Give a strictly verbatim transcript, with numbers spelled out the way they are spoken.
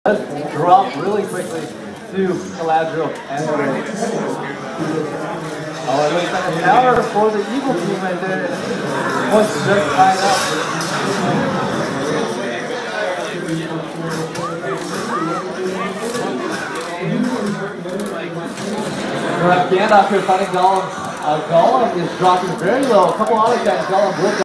Let's drop really quickly to Galadriel and Ray. Oh, it looks like an hour for the Eagle team right there. Points just tied up. Gandalf here fighting Gollum. Uh, Gollum is dropping very low. A couple auto attacks. Gollum with